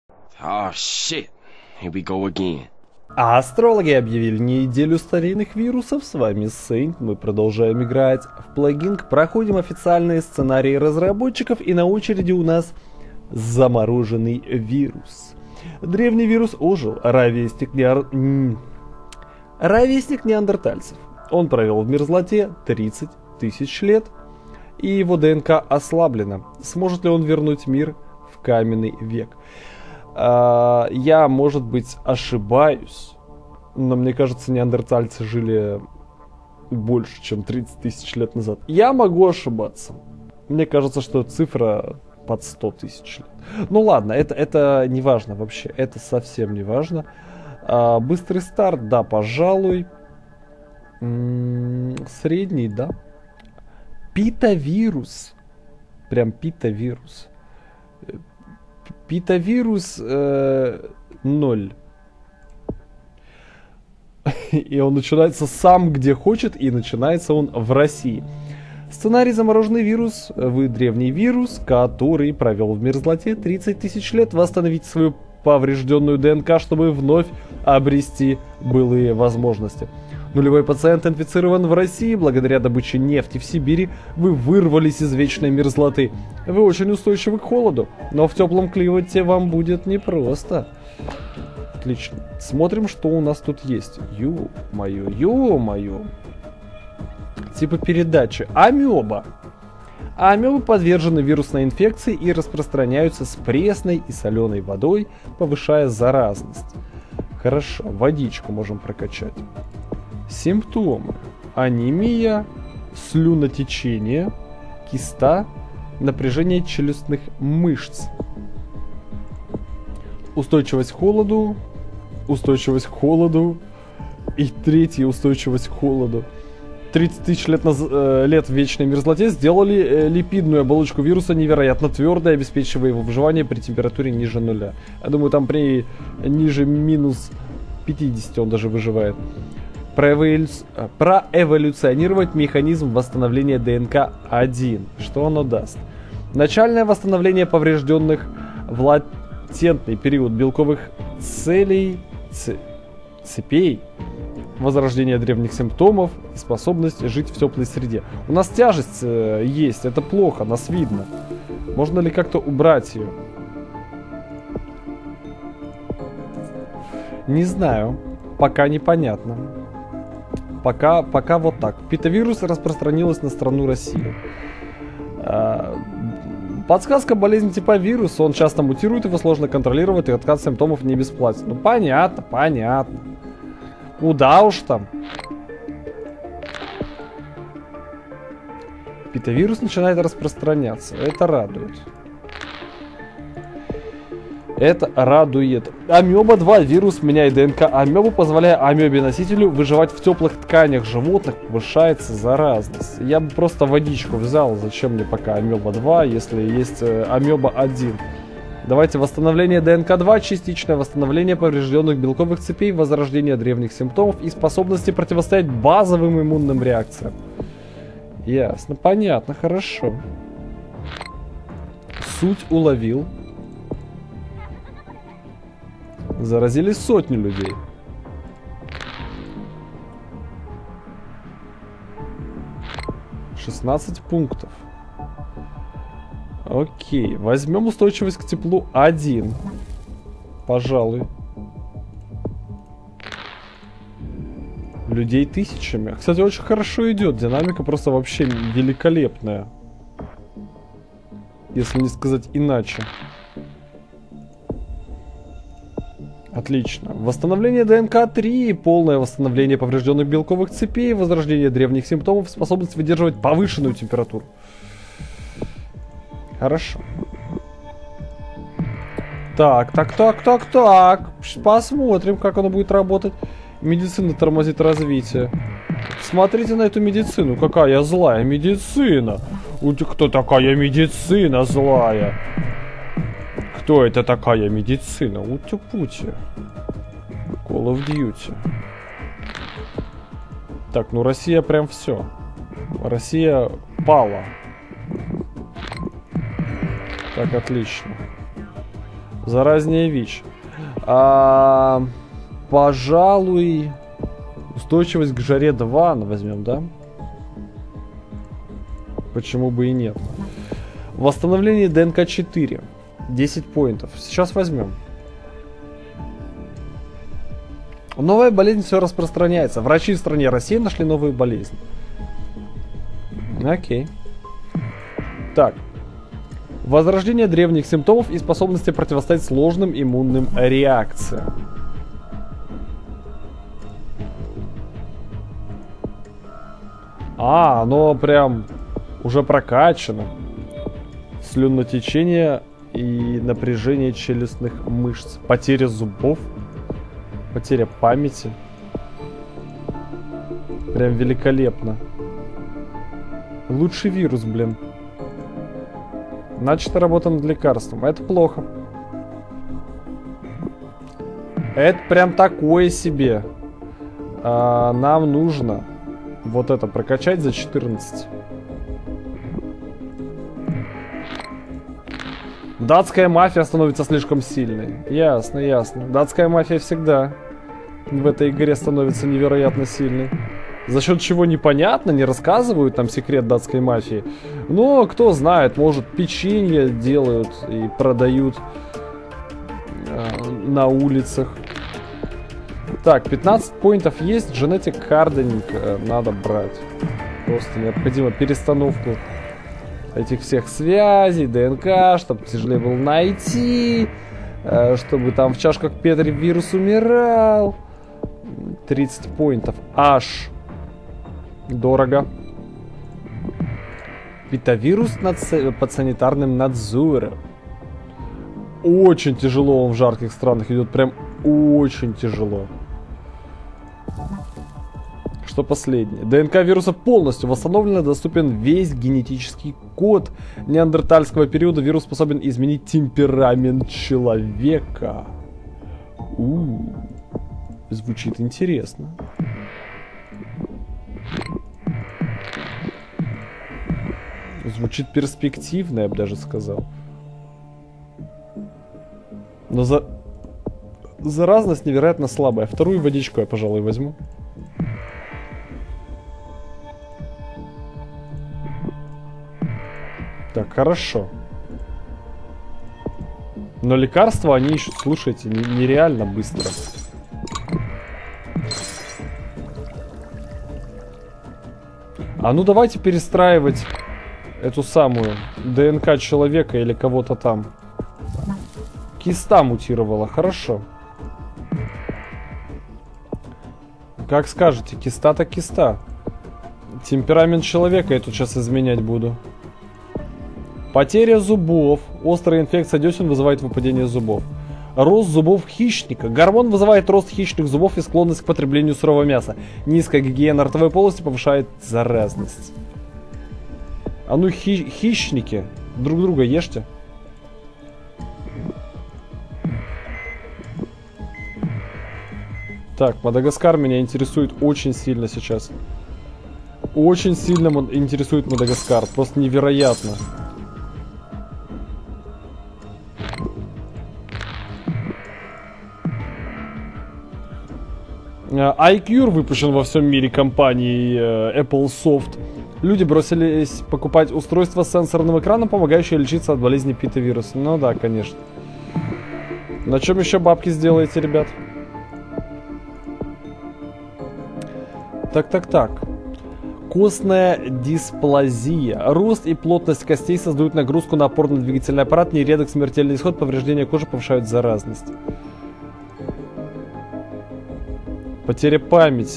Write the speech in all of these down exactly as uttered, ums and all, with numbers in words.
Oh shit. Here we go again. А астрологи объявили неделю старинных вирусов. С вами Сейнт. Мы продолжаем играть в плагинг. Проходим официальные сценарии разработчиков. И на очереди у нас замороженный вирус. Древний вирус ожил. Ровесник, неор... Ровесник неандертальцев. Он провел в мерзлоте тридцать тысяч лет. И его ДНК ослаблена. Сможет ли он вернуть мир в каменный век? Uh, я, может быть, ошибаюсь, но мне кажется, неандертальцы жили больше, чем тридцать тысяч лет назад. Я могу ошибаться. Мне кажется, что цифра под сто тысяч лет. Ну ладно, это, это не важно вообще. Это совсем не важно. Uh, быстрый старт, да, пожалуй. М-м, средний, да. Питавирус. Прям питавирус. Питавирус э, ноль. И он начинается сам где хочет, и начинается он в России. Сценарий замороженный вирус. Вы древний вирус, который провел в мерзлоте тридцать тысяч лет. Восстановить свою поврежденную ДНК, чтобы вновь обрести былые возможности. Нулевой пациент инфицирован в России. Благодаря добыче нефти в Сибири вы вырвались из вечной мерзлоты. Вы очень устойчивы к холоду, но в теплом климате вам будет непросто. Отлично. Смотрим, что у нас тут есть. Ё-моё, ё-моё. Типа передачи. Амеба. Амебы подвержены вирусной инфекции и распространяются с пресной и соленой водой, повышая заразность. Хорошо, водичку можем прокачать. Симптомы. Анемия, слюнотечение, киста, напряжение челюстных мышц. Устойчивость к холоду, устойчивость к холоду и третья устойчивость к холоду. тридцать тысяч лет, наз... э, лет в вечной мерзлоте сделали э, липидную оболочку вируса невероятно твердой, обеспечивая его выживание при температуре ниже нуля. Я думаю, там при ниже минус пятидесяти он даже выживает. Проэволю... Проэволюционировать механизм восстановления ДНК один. Что оно даст? Начальное восстановление поврежденных в латентный период белковых целей... Ц... цепей. Возрождение древних симптомов и способность жить в теплой среде. У нас тяжесть э, есть, это плохо, нас видно. Можно ли как-то убрать ее? Не знаю. Пока непонятно. Пока, пока вот так. Питавирус распространилась на страну Россию. А, подсказка: болезнь типа вируса. Он часто мутирует, его сложно контролировать, и откат симптомов не бесплатен. Ну понятно, понятно. Куда уж там. Питавирус начинает распространяться. Это радует. Это радует. Амеба два. Вирус меняет ДНК амебы, позволяя амебе-носителю выживать в теплых тканях животных. Повышается заразность. Я бы просто водичку взял. Зачем мне пока амеба два, если есть э, амеба один? Давайте восстановление ДНК два, частичное восстановление поврежденных белковых цепей, возрождение древних симптомов и способности противостоять базовым иммунным реакциям. Ясно, понятно, хорошо. Суть уловил. Заразили сотню людей. шестнадцать пунктов. Окей, возьмем устойчивость к теплу один. Пожалуй. Людей тысячами. Кстати, очень хорошо идет. Динамика просто вообще великолепная. Если не сказать иначе. Отлично. Восстановление ДНК три, полное восстановление поврежденных белковых цепей, возрождение древних симптомов, способность выдерживать повышенную температуру. Хорошо. Так, так, так, так, так. Посмотрим, как оно будет работать. Медицина тормозит развитие. Смотрите на эту медицину. Какая злая медицина. Кто такая медицина злая? Кто это такая медицина? Ути-пути. Call of Duty. Так, ну Россия прям все. Россия пала. Так, отлично. Заразнее ВИЧ. А, пожалуй, устойчивость к жаре два возьмем, да? Почему бы и нет? Восстановление ДНК четыре. десять поинтов. Сейчас возьмем. Новая болезнь все распространяется. Врачи в стране России нашли новую болезнь. Окей. Так. Возрождение древних симптомов и способности противостоять сложным иммунным реакциям. А, оно прям уже прокачано. Слюнотечение и напряжение челюстных мышц. Потеря зубов. Потеря памяти. Прям великолепно. Лучший вирус, блин. Начато работа над лекарством. Это плохо. Это прям такое себе. А, нам нужно вот это прокачать за четырнадцать. Датская мафия становится слишком сильной. Ясно, ясно. Датская мафия всегда в этой игре становится невероятно сильной. За счет чего непонятно, не рассказывают там секрет датской мафии. Но кто знает, может печенье делают и продают э, на улицах. Так, пятнадцать поинтов есть, Genetic Hardening э, надо брать. Просто необходимо перестановку этих всех связей, ДНК, чтобы тяжелее было найти, э, чтобы там в чашках Петри вирус умирал. тридцать поинтов. Аж. Дорого. Питавирус над, под санитарным надзором. Очень тяжело он в жарких странах идет. Прям очень тяжело. Что последнее? ДНК вируса полностью восстановлена. Доступен весь генетический код неандертальского периода. Вирус способен изменить темперамент человека. У-у-у. Звучит интересно. Звучит перспективно, я бы даже сказал. Но за... заразность невероятно слабая. Вторую водичку я, пожалуй, возьму. Так, хорошо. Но лекарства они ищут, слушайте, нереально быстро. А ну давайте перестраивать эту самую ДНК человека или кого-то там. Киста мутировала, хорошо. Как скажете, киста так киста. Темперамент человека я тут сейчас изменять буду. Потеря зубов. Острая инфекция десен вызывает выпадение зубов. Рост зубов хищника. Гормон вызывает рост хищных зубов и склонность к потреблению сырого мяса. Низкая гигиена ротовой полости повышает заразность. А ну хи хищники, друг друга ешьте. Так, Мадагаскар меня интересует очень сильно сейчас. Очень сильно интересует Мадагаскар. Просто невероятно. iCure выпущен во всем мире компанией Apple Soft. Люди бросились покупать устройство с сенсорным экраном, помогающее лечиться от болезни питавируса. Ну да, конечно. На чем еще бабки сделаете, ребят? Так, так, так. Костная дисплазия. Рост и плотность костей создают нагрузку на опорно-двигательный аппарат. Нередок смертельный исход, повреждения кожи повышают заразность. Потеря памяти.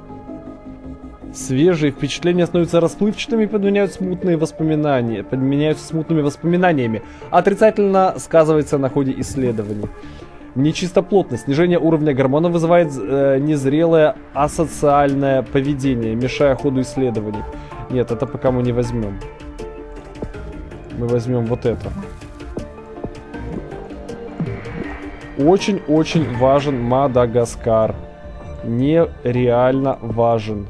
Свежие впечатления становятся расплывчатыми и подменяют смутные воспоминания. Подменяются смутными воспоминаниями. Отрицательно сказывается на ходе исследований. Нечистоплотность. Снижение уровня гормона вызывает э, незрелое асоциальное поведение, мешая ходу исследований. Нет, это пока мы не возьмем. Мы возьмем вот это. Очень-очень важен Мадагаскар. Нереально важен.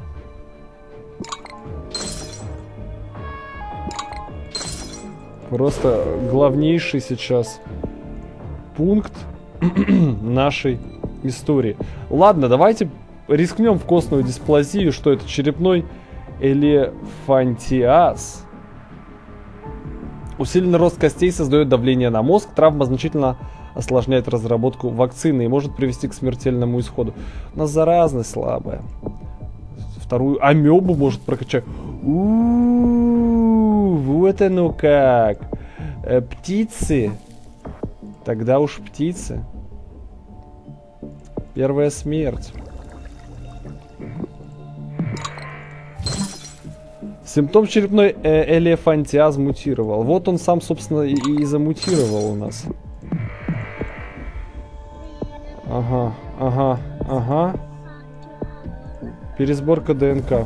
Просто главнейший сейчас пункт нашей истории. Ладно, давайте рискнем в костную дисплазию, что это черепной элефантиаз. Усиленный рост костей создает давление на мозг. Травма значительно осложняет разработку вакцины и может привести к смертельному исходу. У нас заразность слабая. Вторую амебу может прокачать. У-у-у, вот оно как. Э, птицы. Тогда уж птицы. Первая смерть. Симптом черепной э элефантиаз мутировал. Вот он сам, собственно, и, и замутировал у нас. Ага, ага, ага. Пересборка ДНК.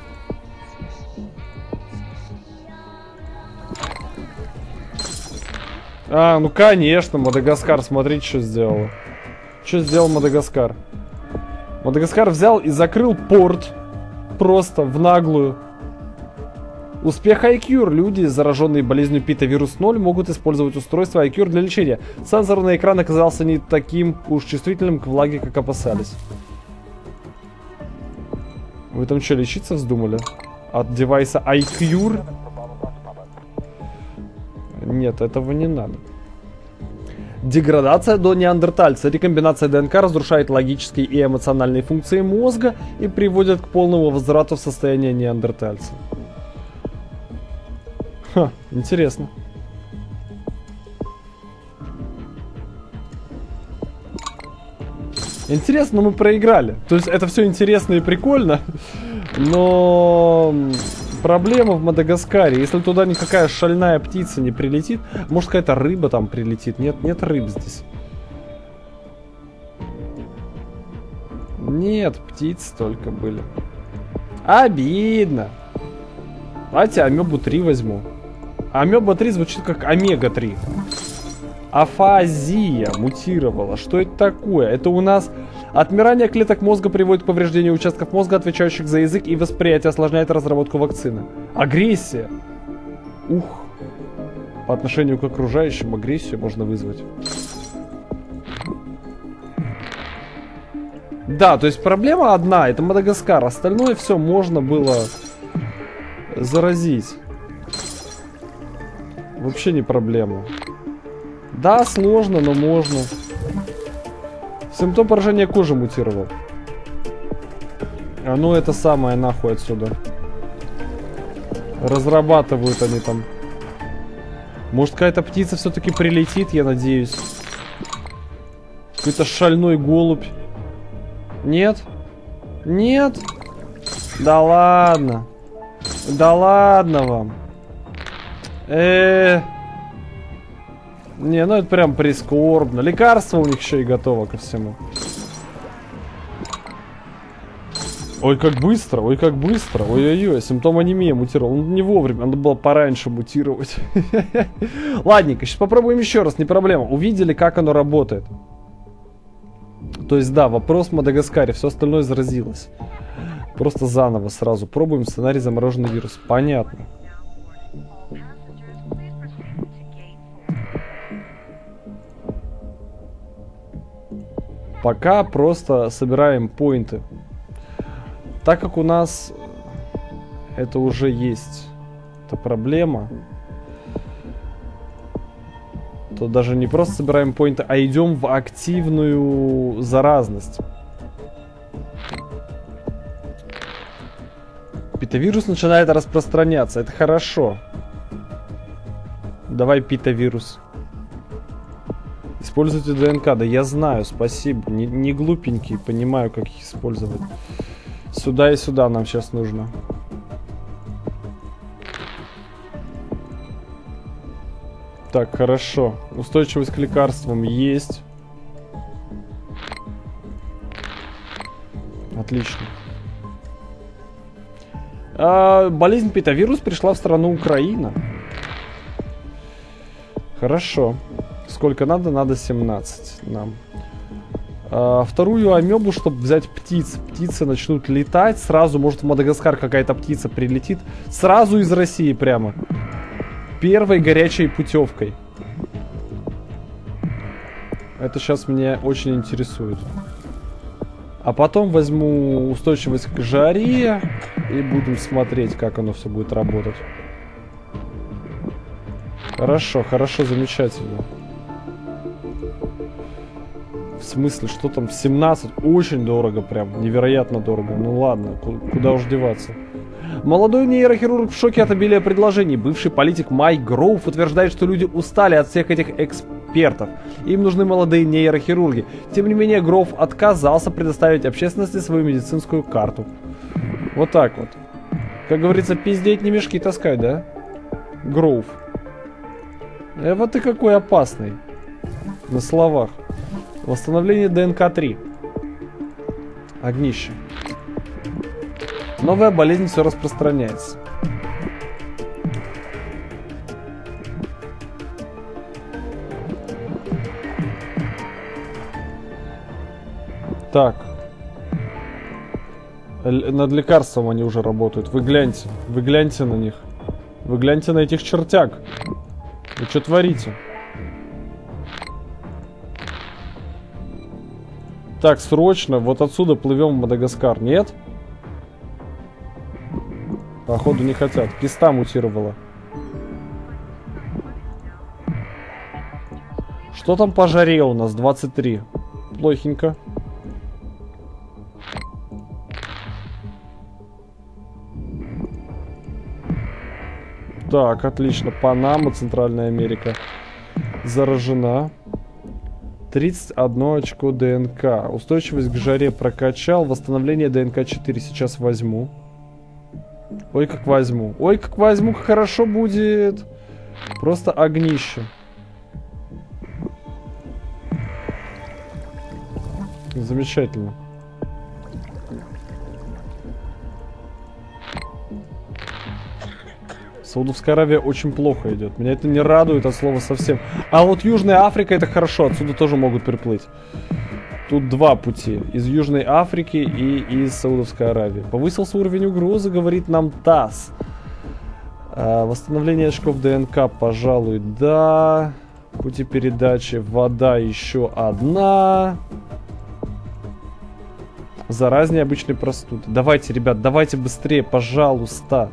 А, ну конечно, Мадагаскар, смотрите, что сделала. Что сделал Мадагаскар? Мадагаскар взял и закрыл порт. Просто в наглую. Успех iCure. Люди, зараженные болезнью питовирус ноль, могут использовать устройство iCure для лечения. Сенсорный экран оказался не таким уж чувствительным к влаге, как опасались. Вы там что, лечиться вздумали? От девайса iCure? Нет, этого не надо. Деградация до неандертальца. Рекомбинация ДНК разрушает логические и эмоциональные функции мозга и приводит к полному возврату в состояние неандертальца. Ха, интересно. Интересно, но мы проиграли. То есть это все интересно и прикольно, но проблема в Мадагаскаре. Если туда никакая шальная птица не прилетит, может какая-то рыба там прилетит. Нет, нет рыб здесь. Нет, птицы только были. Обидно. Давайте амебу три возьму. Амеба три звучит как омега три. Афазия мутировала. Что это такое? Это у нас отмирание клеток мозга приводит к повреждению участков мозга, отвечающих за язык и восприятие, осложняет разработку вакцины. Агрессия. Ух. По отношению к окружающим агрессию можно вызвать. Да, то есть проблема одна. Это Мадагаскар. Остальное все можно было заразить. Вообще не проблема. Да, сложно, но можно. Симптом поражения кожи мутировал. А ну это самое нахуй отсюда. Разрабатывают они там. Может какая-то птица все-таки прилетит, я надеюсь. Какой-то шальной голубь. Нет? Нет? Да ладно. Да ладно вам. Эээ. Не, ну это прям прискорбно. Лекарство у них еще и готово ко всему. Ой, как быстро, ой, как быстро. Ой-ой-ой, симптом анемии мутировал. Он не вовремя, надо было пораньше мутировать. Ладненько, сейчас попробуем еще раз, не проблема. Увидели, как оно работает. То есть, да, вопрос в Мадагаскаре, все остальное заразилось. Просто заново сразу. Пробуем сценарий замороженный вирус. Понятно. Пока просто собираем поинты. Так как у нас это уже есть, это проблема, то даже не просто собираем поинты, а идем в активную заразность. Питовирус начинает распространяться, это хорошо. Давай питовирус. Используйте ДНК, да я знаю, спасибо. Не, не глупенький, понимаю, как их использовать. Сюда и сюда нам сейчас нужно. Так, хорошо. Устойчивость к лекарствам есть. Отлично. А, болезнь питовирус пришла в страну Украина. Хорошо. Сколько надо? Надо семнадцать нам. А, вторую амебу, чтобы взять птиц. Птицы начнут летать. Сразу, может, в Мадагаскар какая-то птица прилетит. Сразу из России прямо. Первой горячей путевкой. Это сейчас меня очень интересует. А потом возьму устойчивость к жаре и будем смотреть, как оно все будет работать. Хорошо, хорошо, замечательно. В смысле, что там семнадцать? Очень дорого прям, невероятно дорого. Ну ладно, куда уж деваться. Молодой нейрохирург в шоке от обилия предложений. Бывший политик Майк Гроув утверждает, что люди устали от всех этих экспертов. Им нужны молодые нейрохирурги. Тем не менее, Гроув отказался предоставить общественности свою медицинскую карту. Вот так вот. Как говорится, пиздеть не мешки таскать, да? Гроув. Э, вот ты какой опасный. На словах. Восстановление ДНК три. Огнище. Новая болезнь все распространяется. Так. Л- над лекарством они уже работают. Вы гляньте. Вы гляньте на них. Вы гляньте на этих чертяк. Вы что творите? Так, срочно. Вот отсюда плывем в Мадагаскар. Нет? Походу не хотят. Киста мутировала. Что там по жаре у нас? двадцать три. Плохенько. Так, отлично. Панама, Центральная Америка заражена. тридцать одно очко ДНК. Устойчивость к жаре прокачал. Восстановление ДНК четыре сейчас возьму. Ой, как возьму. Ой, как возьму, как хорошо будет. Просто огнище. Замечательно. Саудовская Аравия очень плохо идет. Меня это не радует от слова совсем. А вот Южная Африка это хорошо. Отсюда тоже могут приплыть. Тут два пути. Из Южной Африки и из Саудовской Аравии. Повысился уровень угрозы, говорит нам ТАСС. А, восстановление очков ДНК, пожалуй, да. Пути передачи. Вода еще одна. Заразнее обычной простуды. Давайте, ребят, давайте быстрее, пожалуйста.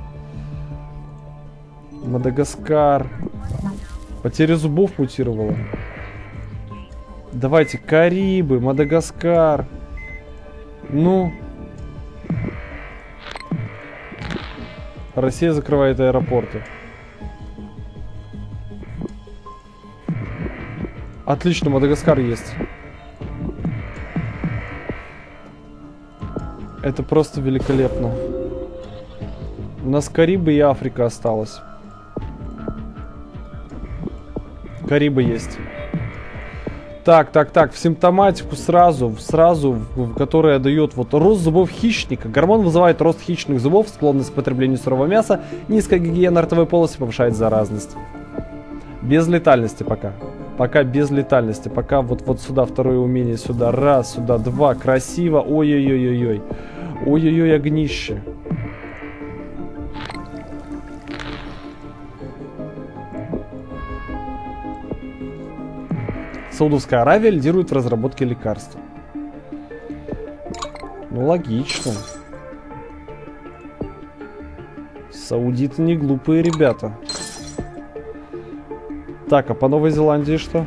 Мадагаскар. Потеря зубов мутировала. Давайте, Карибы, Мадагаскар. Ну. Россия закрывает аэропорты. Отлично, Мадагаскар есть. Это просто великолепно. У нас Карибы и Африка осталось. Карибы есть. Так, так, так, в симптоматику сразу, сразу, в, которая дает вот рост зубов хищника. Гормон вызывает рост хищных зубов, склонность к потреблению сырого мяса, низкая гигиена ротовой полости повышает заразность. Без летальности пока. Пока без летальности. Пока вот, вот сюда второе умение, сюда раз, сюда два. Красиво. Ой-ой-ой-ой-ой. Ой-ой-ой, огнище. Саудовская Аравия лидирует в разработке лекарств. Ну, логично. Саудиты не глупые ребята. Так, а по Новой Зеландии что?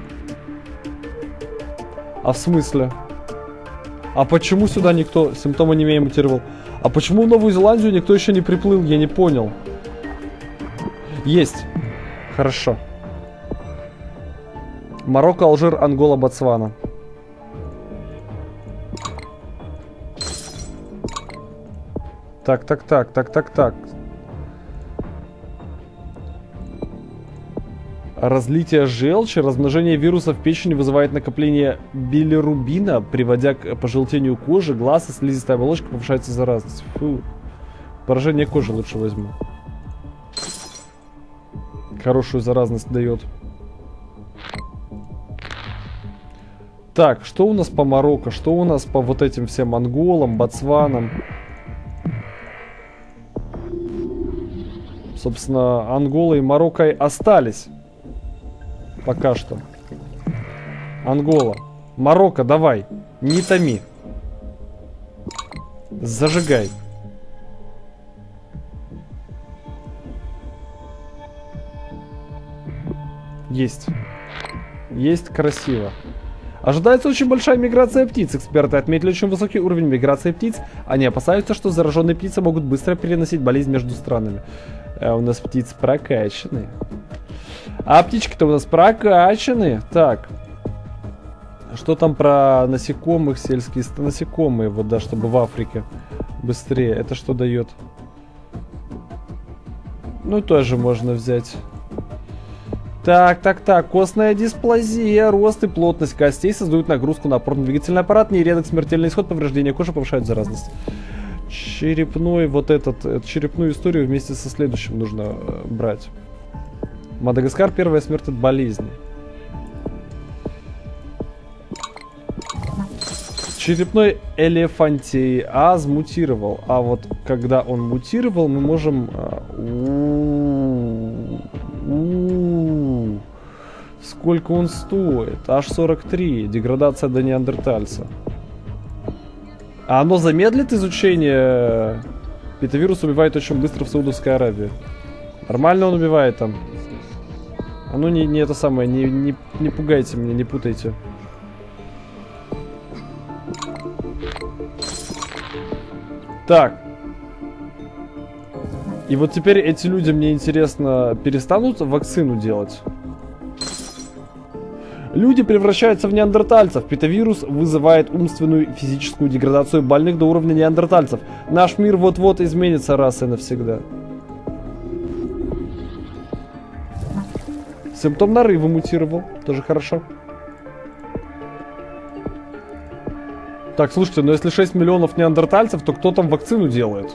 А в смысле? А почему сюда никто... Симптомы не мутировал. А почему в Новую Зеландию никто еще не приплыл? Я не понял. Есть. Хорошо. Марокко, Алжир, Ангола, Ботсвана. Так, так, так, так, так, так. Разлитие желчи, размножение вируса в печени вызывает накопление билирубина, приводя к пожелтению кожи, глаз и слизистой оболочки, повышается заразность. Фу. Поражение кожи лучше возьму. Хорошую заразность дает. Так, что у нас по Марокко? Что у нас по вот этим всем Анголам, Ботсванам? Собственно, Ангола и Марокко остались. Пока что. Ангола. Марокко, давай. Не томи. Зажигай. Есть. Есть красиво. Ожидается очень большая миграция птиц. Эксперты отметили очень высокий уровень миграции птиц. Они опасаются, что зараженные птицы могут быстро переносить болезнь между странами. А у нас птицы прокачаны. А птички-то у нас прокачаны. Так. Что там про насекомых, сельские насекомые? Вот да, чтобы в Африке быстрее. Это что дает? Ну, тоже можно взять. Так, так, так. Костная дисплазия, рост и плотность костей создают нагрузку на опорно-двигательный аппарат. Нередок смертельный исход, повреждения кожи повышают заразность. Черепной, вот этот, эту черепную историю вместе со следующим нужно э, брать. Мадагаскар, первая смерть от болезни. Черепной элефантиаз мутировал. А вот когда он мутировал, мы можем... У-у-у-у. Сколько он стоит? аж сорок три. Деградация до неандертальца. А оно замедлит изучение? Питавирус убивает очень быстро в Саудовской Аравии. Нормально он убивает там. А ну не, не это самое, не, не, не пугайте меня, не путайте. Так. И вот теперь эти люди, мне интересно, перестанут вакцину делать? Люди превращаются в неандертальцев. Питавирус вызывает умственную и физическую деградацию больных до уровня неандертальцев. Наш мир вот-вот изменится раз и навсегда. Симптом нарыва мутировал. Тоже хорошо. Так, слушайте, но если шесть миллионов неандертальцев, то кто там вакцину делает?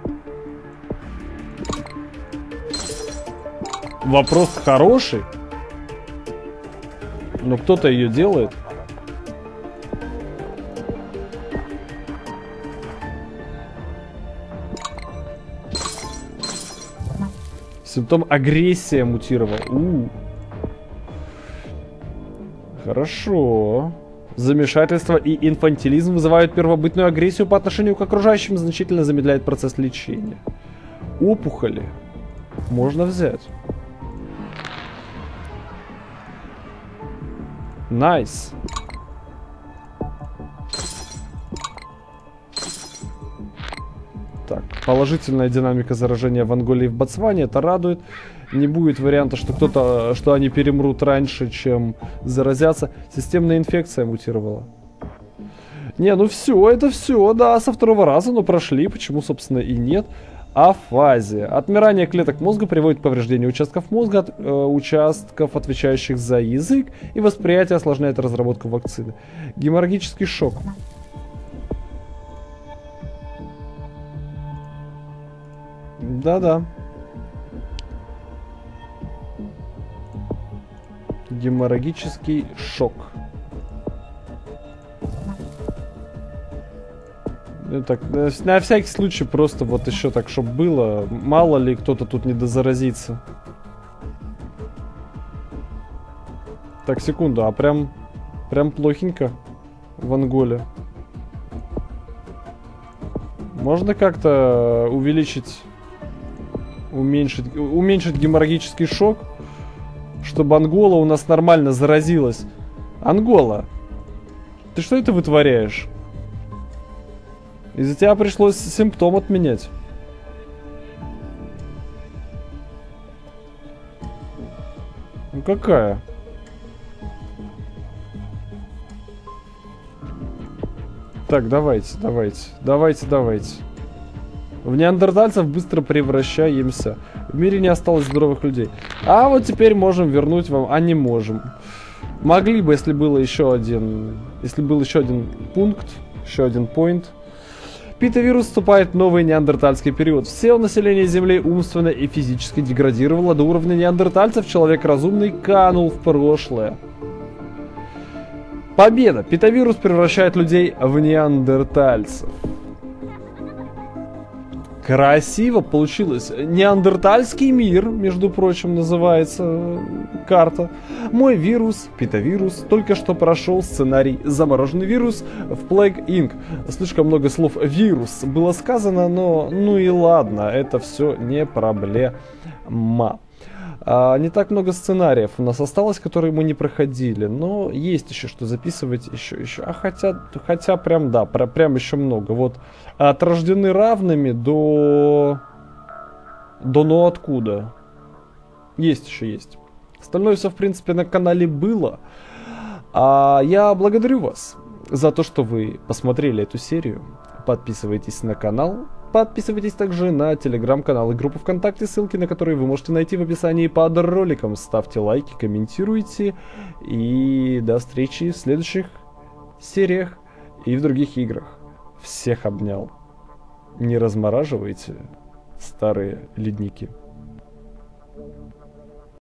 Вопрос хороший. Но кто-то ее делает. Симптом агрессия мутировал. У-у-у. Хорошо. Замешательство и инфантилизм вызывают первобытную агрессию по отношению к окружающим, значительно замедляет процесс лечения. Опухоли можно взять. Найс. Так, положительная динамика заражения в Анголе и в Ботсване, это радует. Не будет варианта, что кто-то, что они перемрут раньше, чем заразятся. Системная инфекция мутировала. Не, ну все, это все, да, со второго раза, но прошли, почему, собственно, и нет. Афазия. Отмирание клеток мозга приводит к повреждению участков мозга, от, э, участков, отвечающих за язык, и восприятие осложняет разработку вакцины. Геморрагический шок. Да-да. Геморрагический шок. Так, на всякий случай просто вот еще так, чтобы было. Мало ли кто-то тут не дозаразится. Так, секунду, а прям... Прям плохенько в Анголе. Можно как-то увеличить... Уменьшить... Уменьшить геморрагический шок? Чтобы Ангола у нас нормально заразилась. Ангола, ты что это вытворяешь? Из-за тебя пришлось симптом отменять. Ну какая? Так, давайте, давайте, давайте, давайте. В неандертальцев быстро превращаемся. В мире не осталось здоровых людей. А вот теперь можем вернуть вам... А не можем. Могли бы, если было еще один... Если был еще один пункт, еще один point. Питавирус вступает в новый неандертальский период. Все население Земли умственно и физически деградировало до уровня неандертальцев. Человек разумный канул в прошлое. Победа! Питавирус превращает людей в неандертальцев. Красиво получилось. Неандертальский мир, между прочим, называется карта. Мой вирус, питавирус, только что прошел сценарий «Замороженный вирус» в Plague инкорпорейтед. Слишком много слов «вирус» было сказано, но ну и ладно, это все не проблема. А, не так много сценариев у нас осталось, которые мы не проходили, но есть еще что записывать, еще, еще. А хотя, хотя прям, да, про, прям еще много. Вот от рождены равными до... до ну откуда. Есть еще, есть. Остальное все, в принципе, на канале было. А я благодарю вас за то, что вы посмотрели эту серию. Подписывайтесь на канал. Подписывайтесь также на телеграм-канал и группу ВКонтакте, ссылки на которые вы можете найти в описании под роликом. Ставьте лайки, комментируйте. И до встречи в следующих сериях и в других играх. Всех обнял. Не размораживайте старые ледники.